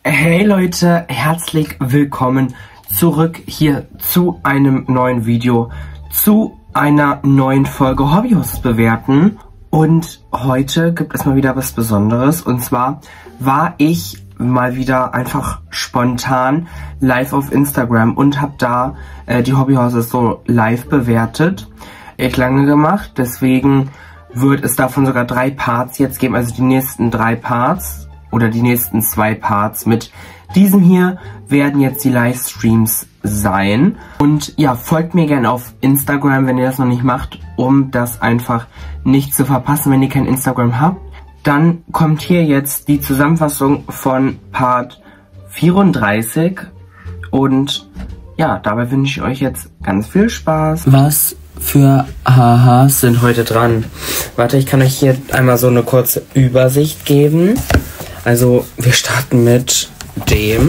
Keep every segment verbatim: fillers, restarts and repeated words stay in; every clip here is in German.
Hey Leute, herzlich willkommen zurück hier zu einem neuen Video, zu einer neuen Folge Hobbyhorses bewerten. Und heute gibt es mal wieder was Besonderes, und zwar war ich mal wieder einfach spontan live auf Instagram und habe da äh, die Hobbyhorses so live bewertet. Echt lange gemacht, deswegen wird es davon sogar drei Parts jetzt geben, also die nächsten drei Parts oder die nächsten zwei Parts mit diesem hier werden jetzt die Livestreams sein. Und ja, folgt mir gerne auf Instagram, wenn ihr das noch nicht macht, um das einfach nicht zu verpassen, wenn ihr kein Instagram habt. Dann kommt hier jetzt die Zusammenfassung von Part vierunddreißig und ja, dabei wünsche ich euch jetzt ganz viel Spaß. Was für Hahas sind heute dran? Warte, ich kann euch hier einmal so eine kurze Übersicht geben. Also, wir starten mit dem.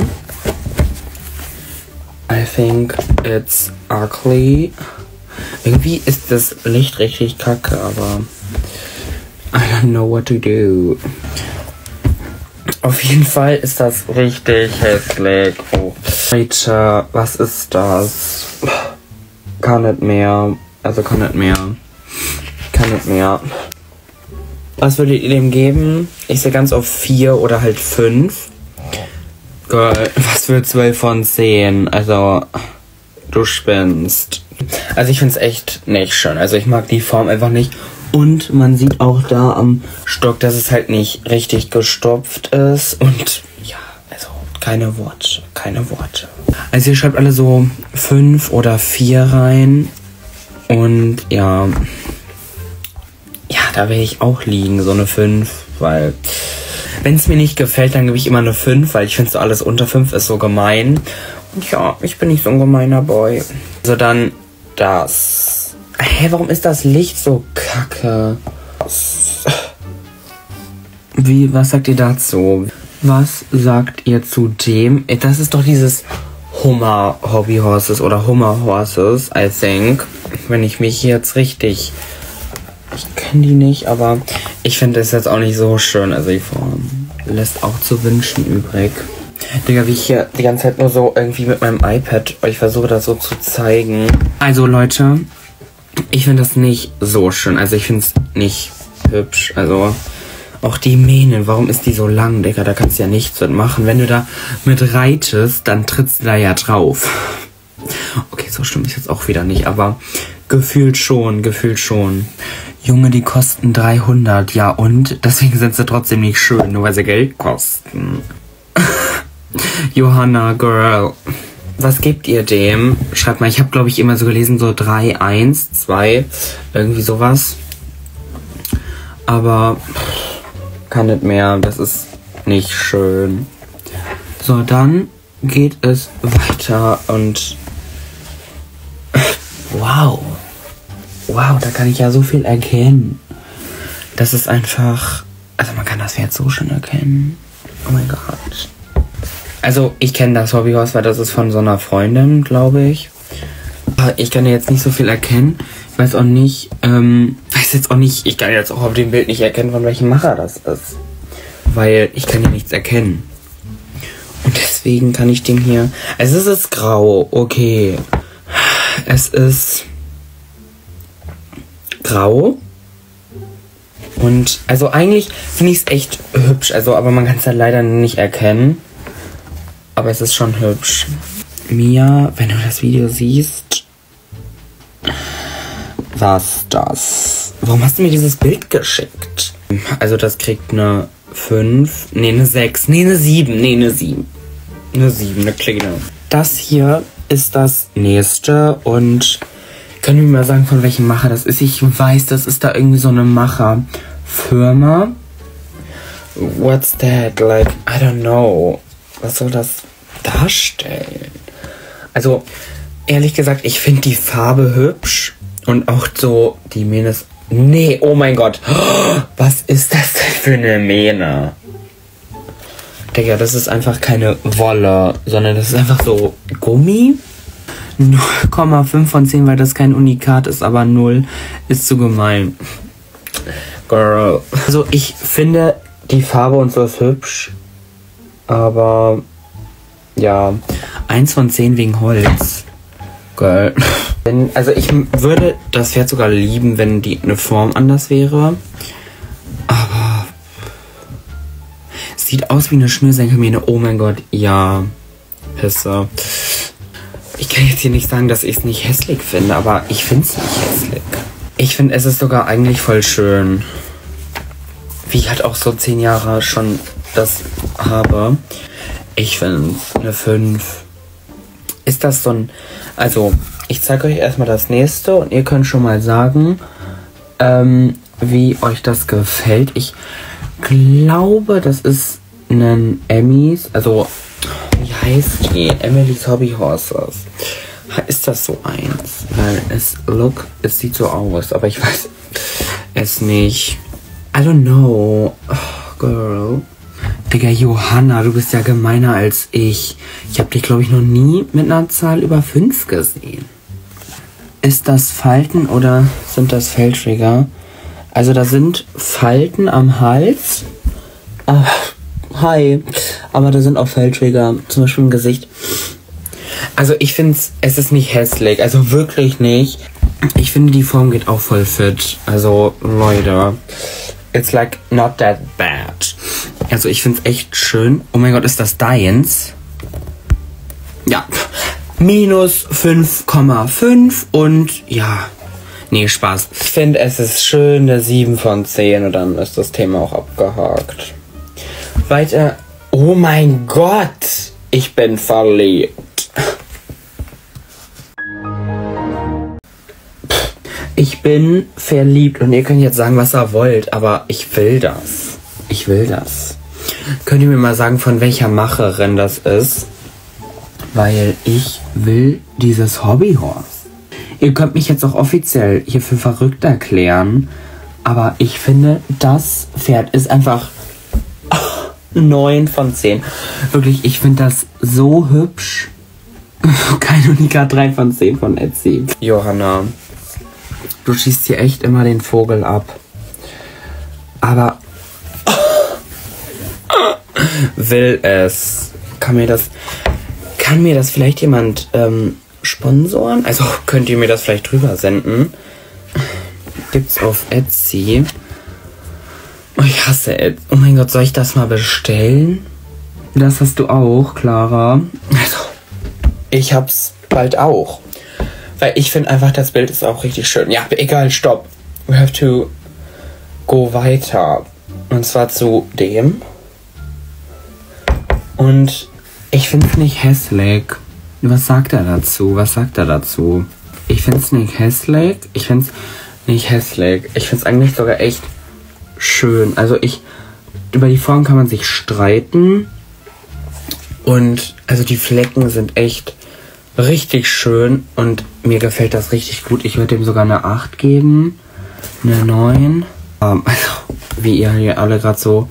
I think it's ugly. Irgendwie ist das Licht richtig kacke, aber I don't know what to do. Auf jeden Fall ist das richtig hässlich. Oh. Leute, was ist das? Kann nicht mehr. Also kann nicht mehr. Kann nicht mehr. Was würdet ihr dem geben? Ich sehe ganz auf vier oder halt fünf. Girl, was für zwölf von zehn? Also, du spinnst. Also ich finde es echt nicht schön. Also ich mag die Form einfach nicht. Und man sieht auch da am Stock, dass es halt nicht richtig gestopft ist. Und ja, also keine Worte. Keine Worte. Also ihr schreibt alle so fünf oder vier rein. Und ja... Ja, da werde ich auch liegen, so eine fünf, weil wenn es mir nicht gefällt, dann gebe ich immer eine fünf, weil ich finde so alles unter fünf ist so gemein. Und ja, ich bin nicht so ein gemeiner Boy. Also dann das. Hä, warum ist das Licht so kacke? Wie, was sagt ihr dazu? Was sagt ihr zu dem? Das ist doch dieses Hummer Hobbyhorses oder Hummer Horses, I think. Wenn ich mich jetzt richtig... Ich kenne die nicht, aber ich finde es jetzt auch nicht so schön. Also die Form lässt auch zu wünschen übrig. Digga, wie ich hier die ganze Zeit nur so irgendwie mit meinem iPad euch versuche, das so zu zeigen. Also Leute, ich finde das nicht so schön. Also ich finde es nicht hübsch. Also auch die Mähne, warum ist die so lang, Digga? Da kannst du ja nichts mit machen. Wenn du da mit reitest, dann trittst du da ja drauf. Okay, so schlimm ist jetzt auch wieder nicht, aber gefühlt schon, gefühlt schon. Junge, die kosten dreihundert, ja und? Deswegen sind sie trotzdem nicht schön, nur weil sie Geld kosten. Johanna, Girl. Was gebt ihr dem? Schreibt mal, ich habe glaube ich immer so gelesen, so drei, eins, zwei, irgendwie sowas. Aber kann nicht mehr, das ist nicht schön. So, dann geht es weiter und... Wow. Wow, da kann ich ja so viel erkennen. Das ist einfach... Also man kann das jetzt so schön erkennen. Oh mein Gott. Also ich kenne das Hobbyhorse, weil das ist von so einer Freundin, glaube ich. Aber ich kann jetzt nicht so viel erkennen. Ich weiß auch nicht... Ähm, weiß jetzt auch nicht... Ich kann jetzt auch auf dem Bild nicht erkennen, von welchem Macher das ist. Weil ich kann hier nichts erkennen. Und deswegen kann ich den hier... Also es ist grau, okay. Es ist grau. Und also eigentlich finde ich es echt hübsch. Also, aber man kann es halt leider nicht erkennen. Aber es ist schon hübsch. Mia, wenn du das Video siehst. Was das? Warum hast du mir dieses Bild geschickt? Also das kriegt eine fünf. Ne, eine sechs. Ne, eine sieben. Ne, eine sieben. Eine sieben, eine kleine. Das hier ist das nächste und können wir mal sagen, von welchem Macher das ist? Ich weiß, das ist da irgendwie so eine Macherfirma. What's that? Like, I don't know. Was soll das darstellen? Also, ehrlich gesagt, ich finde die Farbe hübsch und auch so die Mähne ist... Nee, oh mein Gott. Was ist das denn für eine Mähne? Digga, das ist einfach keine Wolle, sondern das ist einfach so Gummi. null Komma fünf von zehn, weil das kein Unikat ist, aber null ist zu gemein. Girl. Also ich finde die Farbe und so ist hübsch. Aber ja, eins von zehn wegen Holz. Geil. Wenn, also ich würde das Pferd sogar lieben, wenn die eine Form anders wäre. Aber sieht aus wie eine Schnürsenkelmähne. Oh mein Gott, ja. Pisse. Ich kann jetzt hier nicht sagen, dass ich es nicht hässlich finde, aber ich finde es nicht hässlich. Ich finde, es ist sogar eigentlich voll schön. Wie ich halt auch so zehn Jahre schon das habe. Ich finde eine fünf. Ist das so ein... Also, ich zeige euch erstmal das nächste und ihr könnt schon mal sagen, ähm, wie euch das gefällt. Ich glaube, das ist ein Emmys, also, wie heißt die? Emily's Hobby Horses. Ist das so eins? Weil es, look, es sieht so aus, aber ich weiß es nicht. I don't know. Oh, girl. Digga, Johanna, du bist ja gemeiner als ich. Ich habe dich, glaube ich, noch nie mit einer Zahl über fünf gesehen. Ist das Falten oder sind das Feldtrigger? Also da sind Falten am Hals. Ach, hi. Aber da sind auch Feldtrigger, zum Beispiel im Gesicht. Also ich finde, es ist nicht hässlich. Also wirklich nicht. Ich finde, die Form geht auch voll fit. Also, Leute. It's like not that bad. Also ich finde es echt schön. Oh mein Gott, ist das deins? Ja. Minus fünf Komma fünf und ja. Nee, Spaß. Ich finde, es ist schön, eine sieben von zehn und dann ist das Thema auch abgehakt. Weiter. Oh mein Gott. Ich bin verliebt. Ich bin verliebt und ihr könnt jetzt sagen, was ihr wollt, aber ich will das. Ich will das. Könnt ihr mir mal sagen, von welcher Macherin das ist? Weil ich will dieses Hobbyhorse. Ihr könnt mich jetzt auch offiziell hier für verrückt erklären, aber ich finde, das Pferd ist einfach neun von zehn. Wirklich, ich finde das so hübsch. Kein Unikat, drei von zehn von Etsy. Johanna, du schießt hier echt immer den Vogel ab. Aber will es. Kann mir das, kann mir das vielleicht jemand ähm, sponsoren? Also könnt ihr mir das vielleicht drüber senden? Gibt's auf Etsy. Oh, ich hasse Etsy. Oh mein Gott, soll ich das mal bestellen? Das hast du auch, Clara. Also, ich hab's bald auch. Weil ich finde einfach, das Bild ist auch richtig schön. Ja, egal, stopp. We have to go weiter. Und zwar zu dem. Und ich finde es nicht hässlich. Was sagt er dazu? Was sagt er dazu? Ich finde es nicht hässlich. Ich finde es nicht hässlich. Ich finde es eigentlich sogar echt schön. Also ich... Über die Form kann man sich streiten. Und also die Flecken sind echt richtig schön. Und mir gefällt das richtig gut. Ich würde dem sogar eine acht geben. Eine neun. Um, also, wie ihr hier alle gerade so...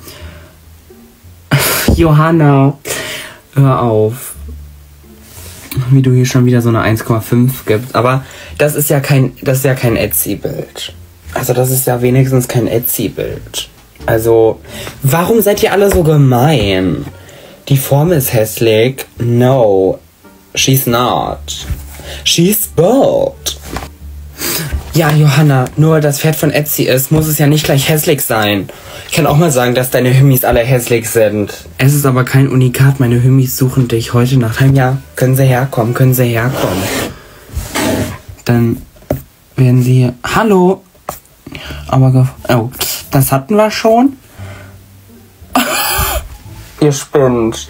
Johanna, hör auf. Wie du hier schon wieder so eine eins Komma fünf gibst. Aber das ist ja kein, das ist ja kein Etsy-Bild. Also das ist ja wenigstens kein Etsy-Bild. Also, warum seid ihr alle so gemein? Die Form ist hässlich. No, she's not. She's bold. Ja, Johanna, nur weil das Pferd von Etsy ist, muss es ja nicht gleich hässlich sein. Ich kann auch mal sagen, dass deine Hymmis alle hässlich sind. Es ist aber kein Unikat. Meine Hymmis suchen dich heute nach einem Jahr. Können sie herkommen, können sie herkommen. Dann werden sie hier... Hallo! Aber... Oh, das hatten wir schon. Ihr spinnt.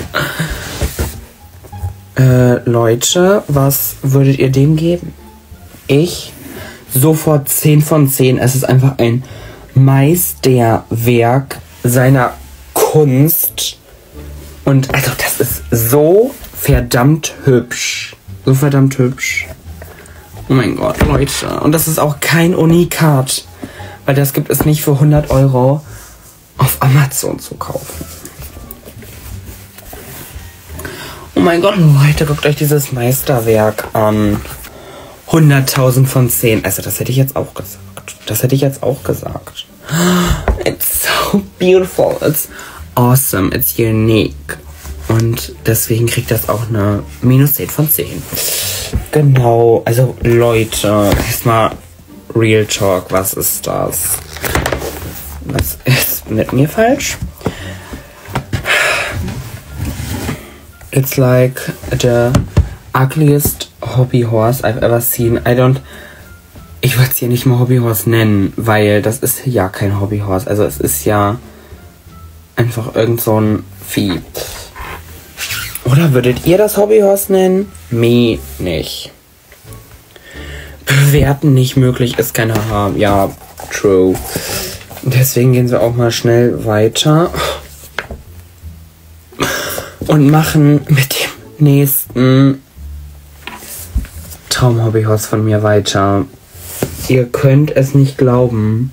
Äh, Leute, was würdet ihr dem geben? Ich... Sofort zehn von zehn. Es ist einfach ein Meisterwerk seiner Kunst. Und also das ist so verdammt hübsch. So verdammt hübsch. Oh mein Gott, Leute. Und das ist auch kein Unikat. Weil das gibt es nicht für hundert Euro auf Amazon zu kaufen. Oh mein Gott, Leute, guckt euch dieses Meisterwerk an. hunderttausend von zehn. Also das hätte ich jetzt auch gesagt. Das hätte ich jetzt auch gesagt. It's so beautiful. It's awesome, it's unique. Und deswegen kriegt das auch eine minus zehn von zehn. Genau, also Leute, erstmal Real Talk, was ist das? Was ist mit mir falsch? It's like the ugliest hobby horse I've ever seen. I don't... Ich würde es hier nicht mal Hobbyhorse nennen, weil das ist ja kein Hobbyhorse. Also es ist ja einfach irgend so ein Vieh. Oder würdet ihr das Hobbyhorse nennen? Me nicht. Bewerten nicht möglich ist kein Haha. Ja, true. Deswegen gehen wir auch mal schnell weiter. Und machen mit dem nächsten Traumhobbyhorse von mir weiter. Ihr könnt es nicht glauben.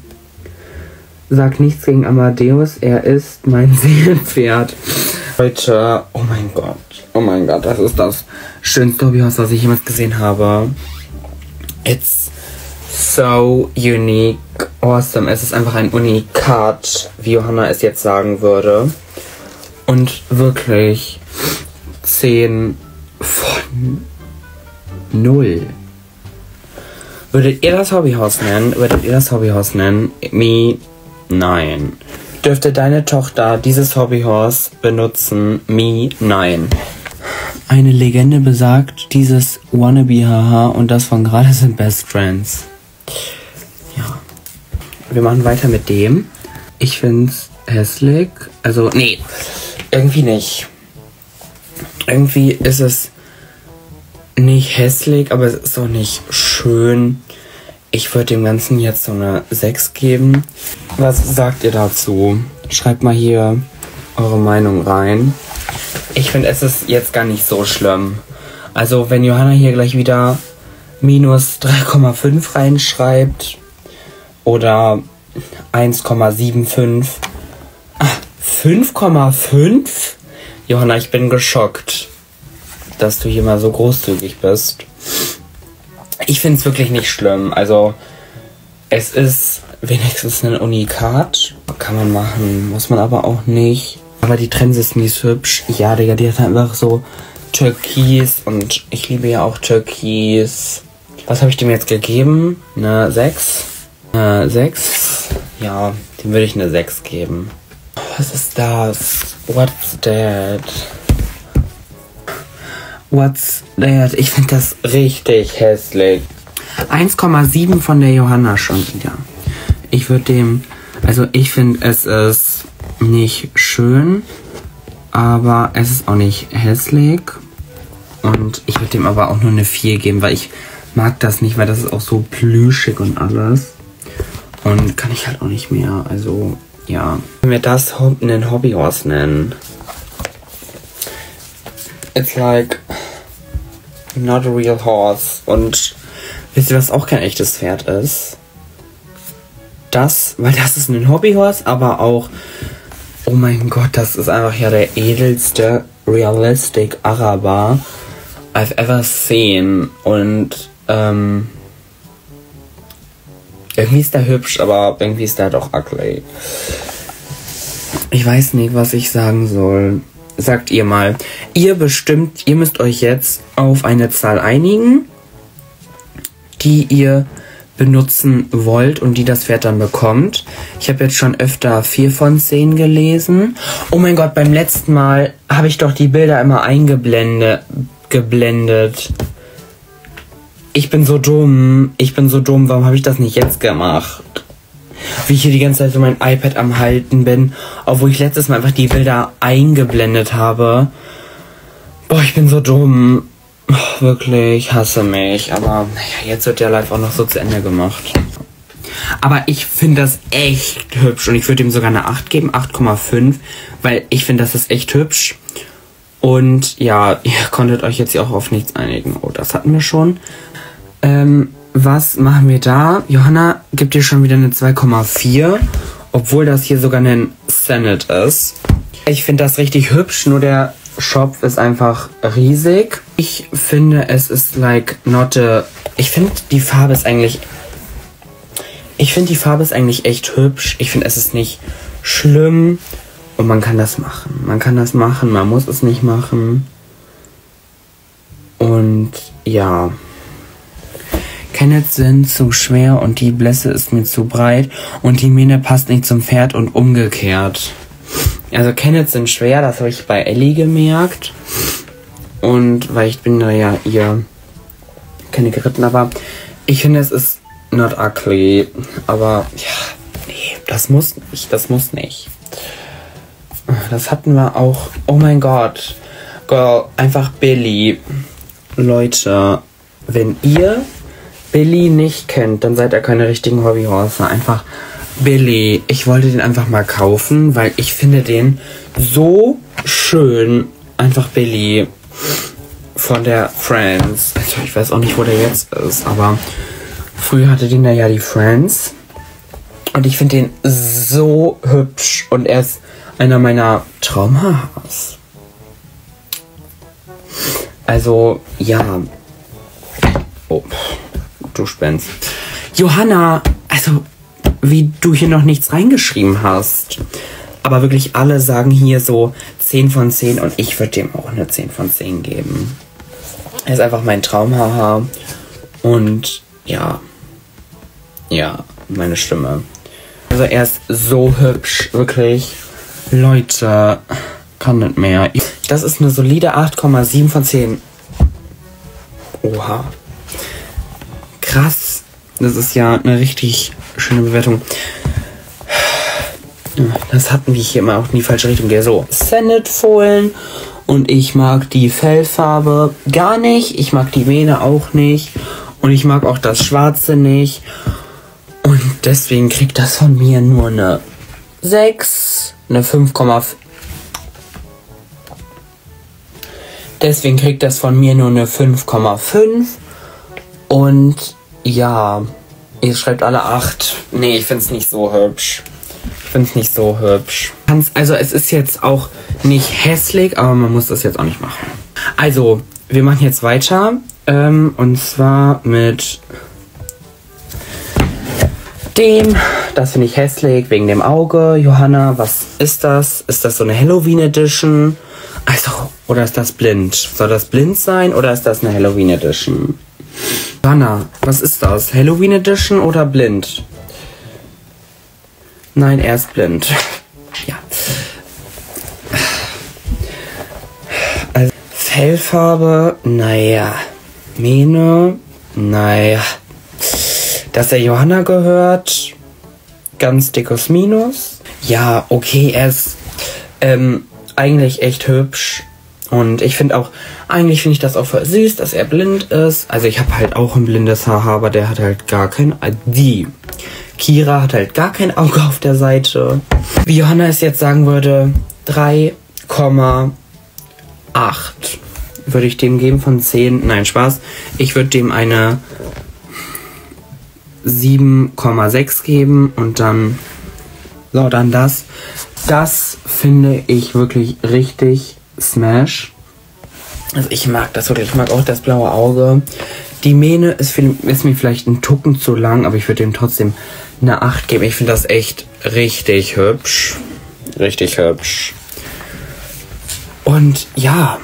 Sag nichts gegen Amadeus, er ist mein Seelenpferd. Leute, oh mein Gott, oh mein Gott, das ist das schönste Hobbyhorse, was ich jemals gesehen habe. It's so unique, awesome. Es ist einfach ein Unikat, wie Johanna es jetzt sagen würde. Und wirklich zehn von null. Würdet ihr das Hobbyhorse nennen? Würdet ihr das Hobbyhorse nennen? Me? Nein. Dürfte deine Tochter dieses Hobbyhorse benutzen? Me? Nein. Eine Legende besagt, dieses Wannabe-Haha und das von gerade sind Best Friends. Ja. Wir machen weiter mit dem. Ich find's hässlich. Also, nee. Irgendwie nicht. Irgendwie ist es nicht hässlich, aber es ist auch nicht schön. Ich würde dem Ganzen jetzt so eine sechs geben. Was sagt ihr dazu? Schreibt mal hier eure Meinung rein. Ich finde, es ist jetzt gar nicht so schlimm. Also, wenn Johanna hier gleich wieder minus drei Komma fünf reinschreibt oder eins Komma fünfundsiebzig. Ah, fünf Komma fünf? Johanna, ich bin geschockt, dass du hier mal so großzügig bist. Ich finde es wirklich nicht schlimm. Also, es ist wenigstens ein Unikat. Kann man machen, muss man aber auch nicht. Aber die Trennsesmi ist hübsch. Ja, Digga, die hat einfach so Türkis. Und ich liebe ja auch Türkis. Was habe ich dem jetzt gegeben? Eine sechs? Eine sechs? Ja, dem würde ich eine sechs geben. Was ist das? What's that? What's that? Ich finde das richtig hässlich. eins Komma sieben von der Johanna schon wieder. Ich würde dem... Also ich finde, es ist nicht schön, aber es ist auch nicht hässlich. Und ich würde dem aber auch nur eine vier geben, weil ich mag das nicht, weil das ist auch so plüschig und alles. Und kann ich halt auch nicht mehr. Also, ja. Wenn wir das einen Hobbyhorse nennen. It's like not a real horse. Und wisst ihr, was auch kein echtes Pferd ist? Das, weil das ist ein Hobbyhorse, aber auch, oh mein Gott, das ist einfach ja der edelste Realistic Araber I've ever seen. Und ähm, irgendwie ist der hübsch, aber irgendwie ist der doch ugly. Ich weiß nicht, was ich sagen soll. Sagt ihr mal. Ihr bestimmt, ihr müsst euch jetzt auf eine Zahl einigen, die ihr benutzen wollt und die das Pferd dann bekommt. Ich habe jetzt schon öfter vier von zehn gelesen. Oh mein Gott, beim letzten Mal habe ich doch die Bilder immer eingeblendet. Geblendet. Ich bin so dumm. Ich bin so dumm. Warum habe ich das nicht jetzt gemacht? Wie ich hier die ganze Zeit so mein iPad am Halten bin, obwohl ich letztes Mal einfach die Bilder eingeblendet habe. Boah, ich bin so dumm. Oh, wirklich, ich hasse mich. Aber naja, jetzt wird der Live auch noch so zu Ende gemacht. Aber ich finde das echt hübsch. Und ich würde ihm sogar eine acht geben, acht Komma fünf. Weil ich finde, das ist echt hübsch. Und ja, ihr konntet euch jetzt ja auch auf nichts einigen. Oh, das hatten wir schon. Ähm, was machen wir da? Johanna gibt dir schon wieder eine zwei Komma vier. Obwohl das hier sogar ein Senate ist. Ich finde das richtig hübsch, nur der Schopf ist einfach riesig. Ich finde, es ist like not a... Ich finde, die Farbe ist eigentlich... Ich finde, die Farbe ist eigentlich echt hübsch. Ich finde, es ist nicht schlimm. Und man kann das machen. Man kann das machen, man muss es nicht machen. Und ja. Kennets sind zu schwer und die Blässe ist mir zu breit und die Mähne passt nicht zum Pferd und umgekehrt. Also Kennets sind schwer, das habe ich bei Ellie gemerkt. Und weil ich bin da ja ihr keine geritten, aber ich finde, es ist not ugly. Aber ja, nee, das muss nicht, das muss nicht. Das hatten wir auch. Oh mein Gott. Girl, einfach Billy. Leute, wenn ihr Billy nicht kennt, dann seid ihr keine richtigen Hobbyhorse. Einfach Billy. Ich wollte den einfach mal kaufen, weil ich finde den so schön. Einfach Billy. Von der Friends. Also ich weiß auch nicht, wo der jetzt ist, aber früher hatte den da ja die Friends. Und ich finde den so hübsch. Und er ist einer meiner Traumhaars. Also, ja. Oh, du spinnst. Johanna, also, wie du hier noch nichts reingeschrieben hast. Aber wirklich alle sagen hier so zehn von zehn und ich würde dem auch eine zehn von zehn geben. Er ist einfach mein Traumhaar. Und ja. Ja, meine Stimme. Also er ist so hübsch, wirklich. Leute, kann nicht mehr. Das ist eine solide acht Komma sieben von zehn. Oha. Krass. Das ist ja eine richtig schöne Bewertung. Das hatten wir hier immer auch in die falsche Richtung. So, Senate-Fohlen. Und ich mag die Fellfarbe gar nicht. Ich mag die Mähne auch nicht. Und ich mag auch das Schwarze nicht. Und deswegen kriegt das von mir nur eine sechs. Eine fünf Komma fünf. Deswegen kriegt das von mir nur eine fünf Komma fünf. Und ja, ihr schreibt alle acht. Nee, ich finde es nicht so hübsch. Ich finde es nicht so hübsch. Also es ist jetzt auch nicht hässlich, aber man muss das jetzt auch nicht machen. Also, wir machen jetzt weiter. Ähm, und zwar mit dem. Das finde ich hässlich wegen dem Auge. Johanna, was ist das? Ist das so eine Halloween Edition? Also, oder ist das blind? Soll das blind sein oder ist das eine Halloween Edition? Johanna, was ist das? Halloween Edition oder blind? Nein, er ist blind. Ja. Also, Fellfarbe, naja. Mähne, naja. Dass er Johanna gehört, ganz dickes Minus. Ja, okay, er ist ähm, eigentlich echt hübsch. Und ich finde auch, eigentlich finde ich das auch voll süß, dass er blind ist. Also ich habe halt auch ein blindes Haar, aber der hat halt gar kein... Äh, die Kira hat halt gar kein Auge auf der Seite. Wie Johanna es jetzt sagen würde, drei Komma acht würde ich dem geben von zehn. Nein, Spaß. Ich würde dem eine sieben Komma sechs geben und dann, so, dann das. Das finde ich wirklich richtig smash. Also ich mag das wirklich. Ich mag auch das blaue Auge. Die Mähne ist, viel, ist mir vielleicht ein Tucken zu lang, aber ich würde dem trotzdem eine acht geben. Ich finde das echt richtig hübsch. Richtig hübsch. Und ja.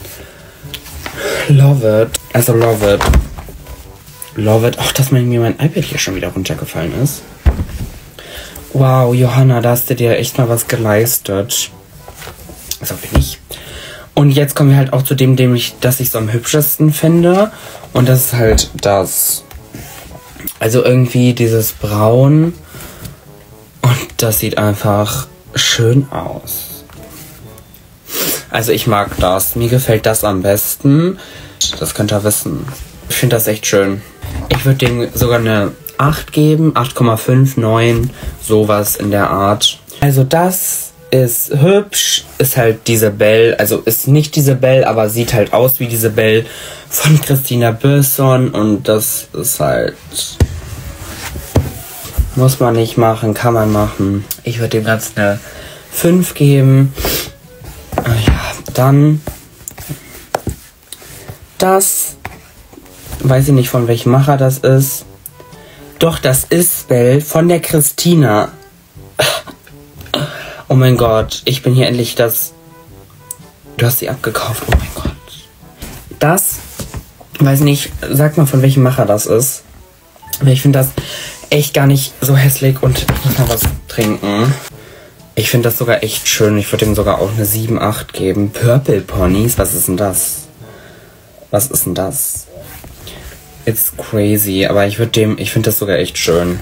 Love it. Also love it. Love it. Ach, dass mir mein iPad hier schon wieder runtergefallen ist. Wow, Johanna, da hast du dir echt mal was geleistet. So bin ich. Und jetzt kommen wir halt auch zu dem, dem ich, das ich so am hübschesten finde. Und das ist halt das. Also irgendwie dieses Braun. Und das sieht einfach schön aus. Also ich mag das. Mir gefällt das am besten. Das könnt ihr wissen. Ich finde das echt schön. Ich würde dem sogar eine acht geben. acht Komma fünf, neun. Sowas in der Art. Also das ist hübsch, ist halt diese Belle, also ist nicht diese Belle, aber sieht halt aus wie diese Belle von Christina Börson und das ist halt, muss man nicht machen, kann man machen. Ich würde dem Ganzen eine fünf geben. Ja, dann das, weiß ich nicht von welchem Macher das ist. Doch, das ist Belle von der Christina. Oh mein Gott, ich bin hier endlich das... Du hast sie abgekauft, oh mein Gott. Das, weiß nicht, sag mal, von welchem Macher das ist. Ich finde das echt gar nicht so hässlich und ich muss mal was trinken. Ich finde das sogar echt schön. Ich würde ihm sogar auch eine sieben, acht geben. Purple Ponys, was ist denn das? Was ist denn das? It's crazy, aber ich würde dem, ich finde das sogar echt schön.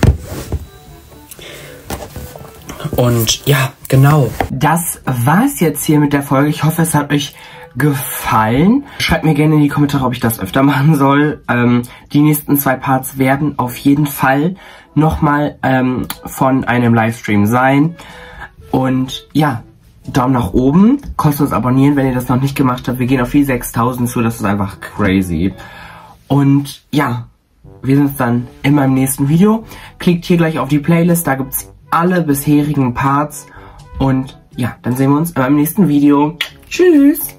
Und ja, genau. Das war es jetzt hier mit der Folge. Ich hoffe, es hat euch gefallen. Schreibt mir gerne in die Kommentare, ob ich das öfter machen soll. Ähm, die nächsten zwei Parts werden auf jeden Fall nochmal ähm, von einem Livestream sein. Und ja, Daumen nach oben, kostenlos abonnieren, wenn ihr das noch nicht gemacht habt. Wir gehen auf die sechstausend zu, das ist einfach crazy. Und ja, wir sehen uns dann in meinem nächsten Video. Klickt hier gleich auf die Playlist, da gibt es alle bisherigen Parts. Und ja, dann sehen wir uns in meinem nächsten Video. Tschüss!